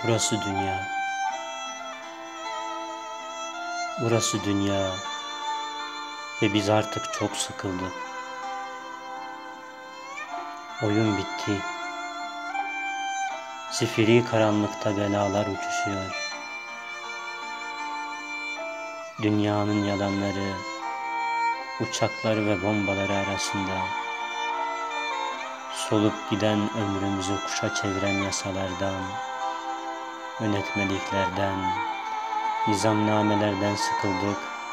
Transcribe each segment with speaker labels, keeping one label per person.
Speaker 1: Burası dünya. Burası dünya ve biz artık çok sıkıldık. Oyun bitti. Zifiri karanlıkta belalar uçuşuyor. Dünyanın yalanları, uçakları ve bombaları arasında solup giden ömrümüzü kuşa çeviren yasalardan, yönetmeliklerden, nizamnamelerden sıkıldık.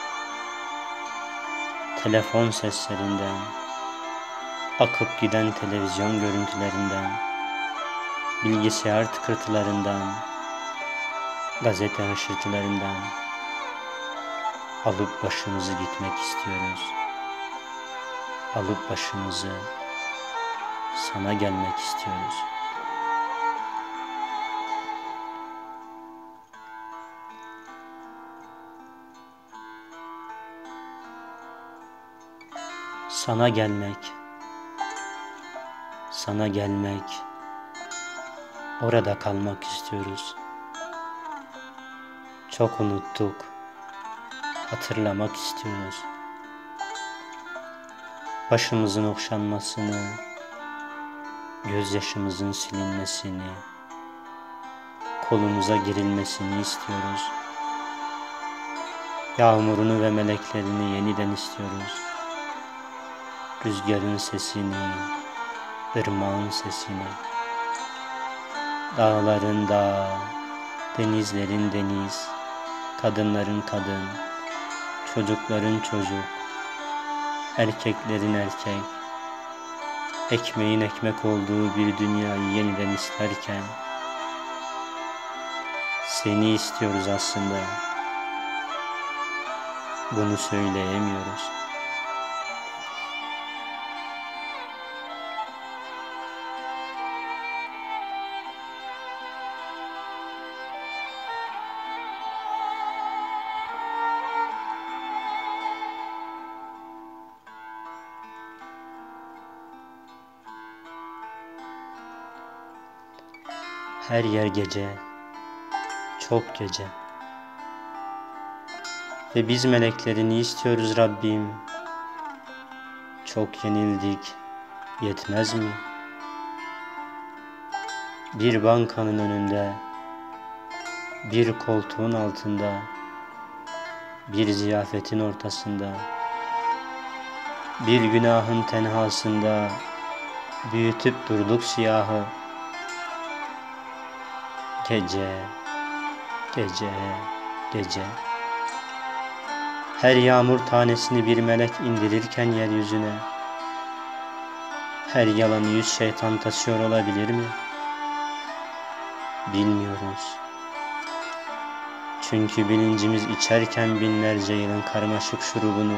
Speaker 1: Telefon seslerinden, akıp giden televizyon görüntülerinden, bilgisayar tıkırtılarından, gazete hışırtılarından alıp başımızı gitmek istiyoruz. Alıp başımızı sana gelmek istiyoruz. Sana gelmek, sana gelmek, orada kalmak istiyoruz. Çok unuttuk, hatırlamak istiyoruz. Başımızın okşanmasını, gözyaşımızın silinmesini, kolumuza girilmesini istiyoruz. Yağmurunu ve meleklerini yeniden istiyoruz. Rüzgarın sesini, ırmağın sesini, dağların dağ, denizlerin deniz, kadınların kadın, çocukların çocuk, erkeklerin erkek, ekmeğin ekmek olduğu bir dünyayı yeniden isterken seni istiyoruz aslında. Bunu söyleyemiyoruz. Her yer gece, çok gece. Ve biz meleklerini istiyoruz Rabbim. Çok yenildik, yetmez mi? Bir bankanın önünde, bir koltuğun altında, bir ziyafetin ortasında, bir günahın tenhasında büyütüp durduk siyahı. Gece, gece, gece. Her yağmur tanesini bir melek indirirken yeryüzüne, her yalanı 100 şeytan taşıyor olabilir mi? Bilmiyoruz. Çünkü bilincimiz içerken binlerce yılın karmaşık şurubunu,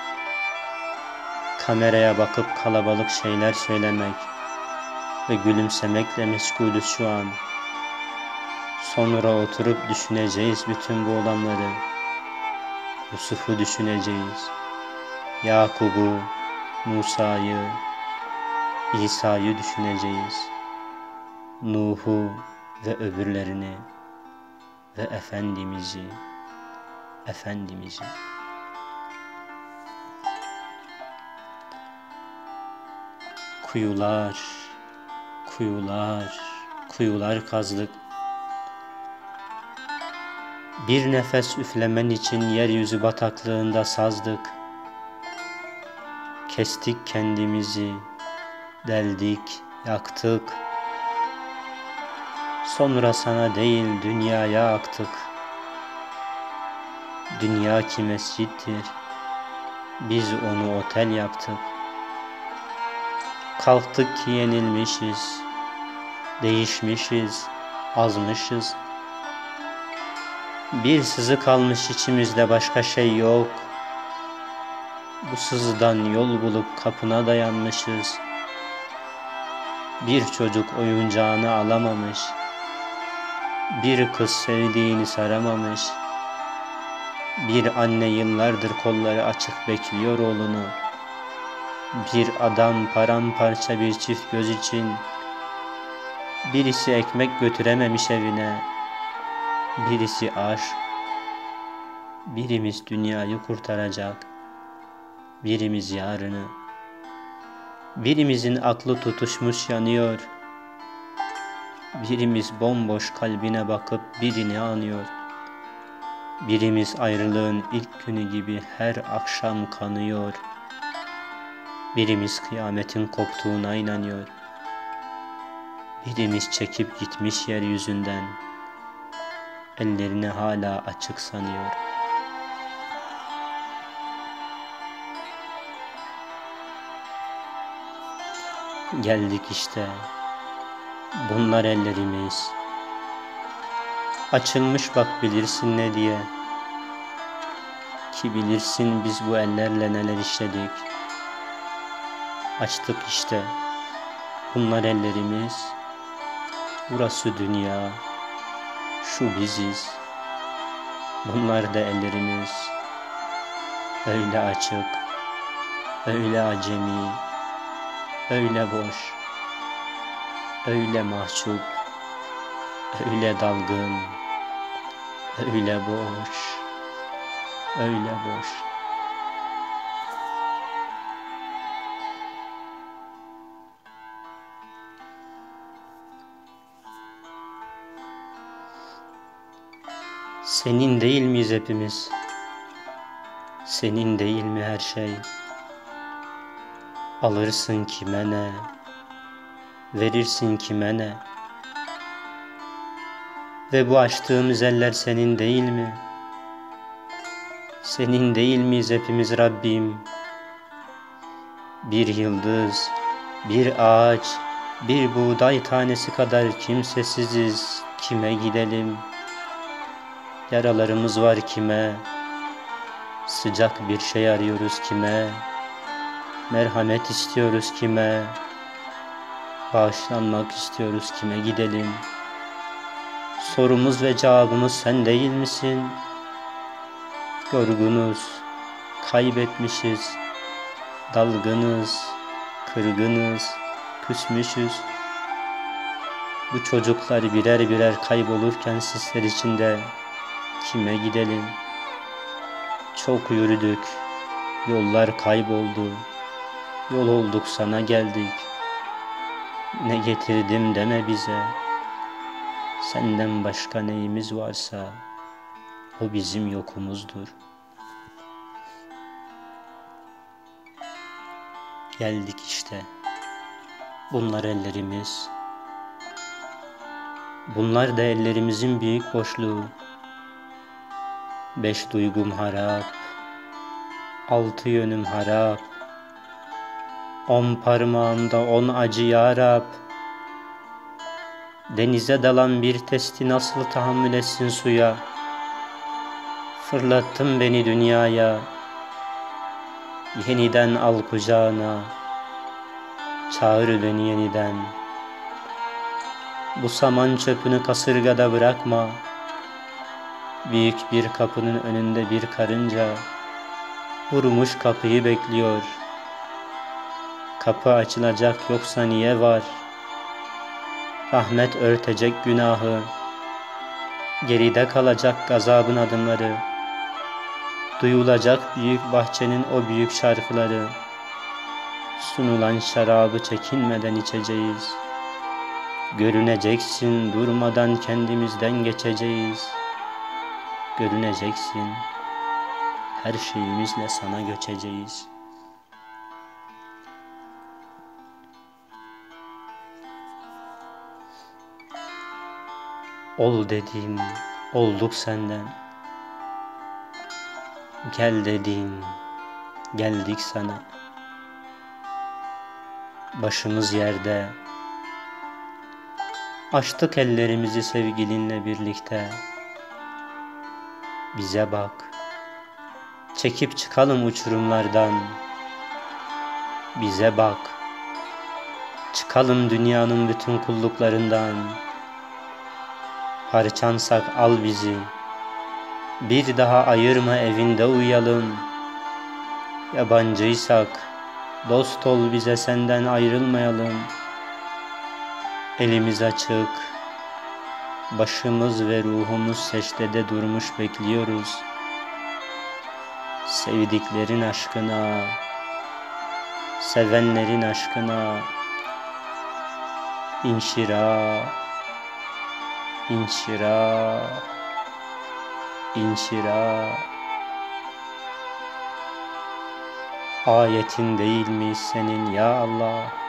Speaker 1: kameraya bakıp kalabalık şeyler söylemek ve gülümsemekle meşgulüz şu an. Sonra oturup düşüneceğiz bütün bu olanları. Yusuf'u düşüneceğiz, Yakub'u, Musa'yı, İsa'yı düşüneceğiz, Nuh'u ve öbürlerini ve Efendimiz'i. Kuyular, kuyular, kuyular kazdık. Bir nefes üflemen için yeryüzü bataklığında sazdık. Kestik kendimizi, deldik, yaktık. Sonra sana değil dünyaya aktık. Dünya ki mescittir, biz onu otel yaptık. Kalktık ki yenilmişiz, değişmişiz, azmışız. Bir sızı kalmış içimizde, başka şey yok. Bu sızıdan yol bulup kapına dayanmışız. Bir çocuk oyuncağını alamamış, bir kız sevdiğini saramamış, bir anne yıllardır kolları açık bekliyor oğlunu, bir adam paramparça bir çift göz için, birisi ekmek götürememiş evine, birisi aşk, birimiz dünyayı kurtaracak, birimiz yarını, birimizin aklı tutuşmuş yanıyor, birimiz bomboş kalbine bakıp birini anıyor, birimiz ayrılığın ilk günü gibi her akşam kanıyor, birimiz kıyametin koptuğuna inanıyor, birimiz çekip gitmiş yeryüzünden, ellerini hala açık sanıyor. Geldik işte, bunlar ellerimiz. Açılmış bak bilirsin ne diye. Ki bilirsin biz bu ellerle neler işledik. Açtık işte, bunlar ellerimiz. Burası dünya, şu biziz. Bunlar da ellerimiz. Öyle açık, öyle acemi, öyle boş, öyle mahcup, öyle dalgın, öyle boş, öyle boş. Senin değil miyiz hepimiz? Senin değil mi her şey? Alırsın kime ne? Verirsin kime ne? Ve bu açtığımız eller senin değil mi? Senin değil miyiz hepimiz Rabbim? Bir yıldız, bir ağaç, bir buğday tanesi kadar kimsesiziz. Kime gidelim? Yaralarımız var kime? Sıcak bir şey arıyoruz kime? Merhamet istiyoruz kime? Bağışlanmak istiyoruz kime gidelim? Sorumuz ve cevabımız sen değil misin? Yorgunuz, kaybetmişiz, dalgınız, kırgınız, küsmüşüz. Bu çocuklar birer birer kaybolurken sisler içinde kime gidelim? Çok yürüdük, yollar kayboldu, yol olduk sana geldik. Ne getirdim deme bize, senden başka neyimiz varsa o bizim yokumuzdur. Geldik işte, bunlar ellerimiz, bunlar da ellerimizin büyük boşluğu. 5 duygum harap, 6 yönüm harap, 10 parmağımda 10 acı ya Rab. Denize dalan bir testi nasıl tahammül etsin suya? Fırlattın beni dünyaya, yeniden al kucağına, çağır beni yeniden. Bu saman çöpünü kasırgada bırakma, büyük bir kapının önünde bir karınca vurmuş kapıyı bekliyor. Kapı açılacak yoksa niye var? Rahmet örtecek günahı, geride kalacak gazabın adımları, duyulacak büyük bahçenin o büyük şarkıları, sunulan şarabı çekinmeden içeceğiz. Görüneceksin, durmadan kendimizden geçeceğiz. Görüneceksin, her şeyimizle sana göçeceğiz. Ol dediğin, olduk senden. Gel dediğin, geldik sana. Başımız yerde, açtık ellerimizi sevgilinle birlikte. Bize bak, çekip çıkalım uçurumlardan. Bize bak, çıkalım dünyanın bütün kulluklarından. Parçansak al bizi, bir daha ayırma evinde uyuyalım. Yabancıysak dost ol bize, senden ayrılmayalım. Elimiz açık, Başımız ve ruhumuz secdede durmuş bekliyoruz. Sevdiklerin aşkına, sevenlerin aşkına, inşira, inşira, inşira. Ayetin değil mi senin ya Allah?